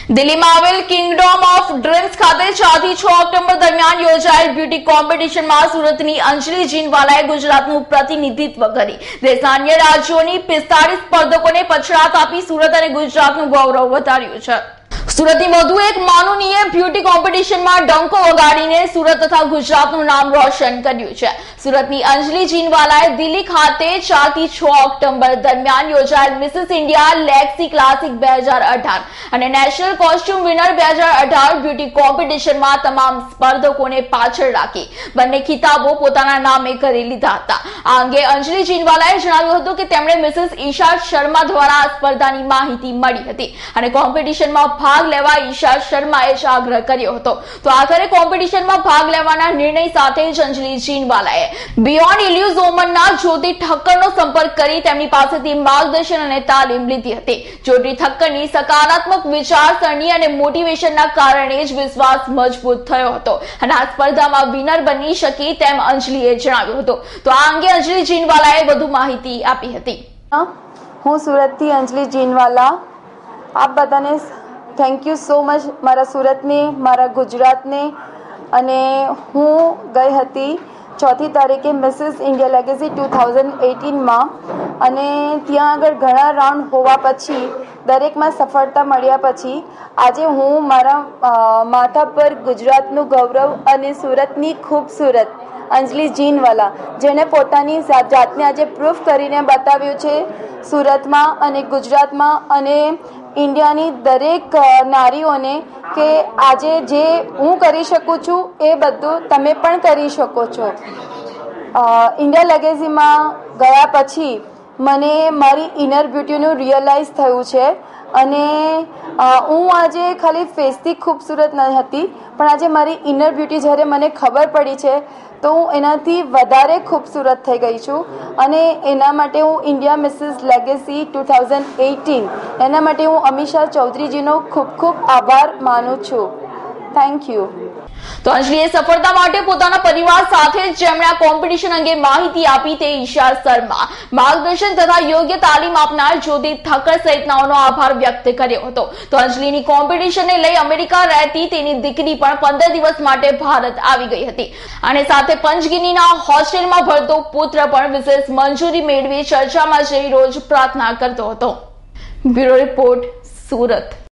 દિલ્હીમાં આવેલ Kingdom of dreams ખાતે 4 થી 6 ઓક્ટોબર દરમિયાન યોજાયેલ બ્યુટી કોમ્પિટિશનમાં સુરતની અંજલિ જીનવાલાએ ગુજરાતનું પ્રતિનિધિત્વ કરી દેશના અન્ય રાજ્યોની 45 સ્પર્ધકોને પછડાટ આપી સુરત અને ગુજરાતનું ગૌરવ વધાર્યું છે। સુરતની વધુ એક માનનીય બ્યુટી કોમ્પિટિશનમાં ડંકો વગાડીને સુરત તથા ગુજરાતનું નામ રોશન કર્યું છે। સુરતની અંજલિ જીનવાલાએ દિલ્હી ખાતે 4 થી 6 ઓક્ટોબર દરમિયાન યોજાયેલ મિસિસ ઇન્ડિયા લેક્સી ક્લાસિક 2018 અને નેશનલ કોસ્ટ્યુમ વિનર 2018 બ્યુટી કોમ્પિટિશનમાં તમામ સ્પર્ધકોને પાછળ રાખી બંને ખિતાબો પોતાના નામે કરી લીધા હતા। આ અંગે અંજલિ જીનવાલાએ જણાવ્યું હતું કે તેમણે મિસિસ ઈશા શર્મા દ્વારા આ સ્પર્ધાની માહિતી મળી હતી અને કોમ્પિટિશનમાં ભાગ લેવા ઈશા શર્માએ જ આગ્રહ કર્યો હતો તો આખરે કોમ્પિટિશનમાં ભાગ લેવાના નિર્ણય સાથે જ અંજલિ જીનવાલાએ બિયોન્ડ ઇલ્યુઝોમનના જ્યોતિ ઠક્કરનો સંપર્ક કરી તેમની પાસેથી માર્ગદર્શન અને તાલીમ લીધી હતી। જ્યોતિ ઠક્કરની સકારાત્મક વિચારસરણી અને મોટિવેશનના કારણે જ વિશ્વાસ મજબૂત થયો હતો અને આ સ્પર્ધામાં વિનર બની શકી તેમ અંજલિએ જણાવ્યું હતું તો આ અંગે અંજલિ જીનવાલાએ વધુ માહિતી આપી હતી। હું સુરતથી અંજલિ જીનવાલા આપ બધાને થેન્ક યુ સો મચ મારા સુરતને મારા ગુજરાતને અને હું ગઈ હતી 4મી તારીખે મિસિસ ઇન્ડિયા લેગેસી 2018માં અને ત્યાં આગળ ઘણા રાઉન્ડ હોવા પછી દરેકમાં સફળતા મળ્યા પછી આજે હું મારા માથા પર ગુજરાતનું ગૌરવ અને સુરતની ખૂબસૂરત અંજલિ જીનવાલા જેને પોતાની જાતને આજે પ્રૂફ કરીને બતાવ્યું છે સુરતમાં અને ગુજરાતમાં અને ઇન્ડિયાની દરેક નારીઓને કે આજે જે હું કરી શકું છું એ બધું તમે પણ કરી શકો છો। ઇન્ડિયા લેગેસીમાં ગયા પછી મને મારી ઇનર બ્યુટીનું રિયલાઇઝ થયું છે અને હું આજે ખાલી ફેસથી ખૂબસૂરત ન હતી પણ આજે મારી ઇનર બ્યુટી જ્યારે મને ખબર પડી છે તો હું એનાથી વધારે ખૂબસૂરત થઈ ગઈ છું અને એના માટે હું ઇન્ડિયા મિસિસ લેગેસી 2018 એના માટે હું અમીષા ચૌધરીજીનો ખૂબ ખૂબ આભાર માનું છું। Thank you. તો અંજલિએ સફળતા માટે પોતાના પરિવાર સાથે જેમણે આ કોમ્પિટિશન અંગે માહિતી આપી તે ઈશા શર્મા માર્ગદર્શન તથા યોગ્ય તાલીમ આપનાર જ્યોતિ ઠક્કર સહિતનાઓનો આભાર વ્યક્ત કર્યો હતો તો અંજલિની કોમ્પિટિશનને લઈ અમેરિકા રહેતી તેની દીકરી પણ 15 દિવસ માટે ભારત આવી ગઈ હતી અને સાથે પંચગીનીના હોસ્ટેલમાં ભણતો પુત્ર પણ વિશેષ મંજૂરી મેળવી ચર્ચામાં જઈ રોજ પ્રાર્થના કરતો હતો। Bureau report, Surat.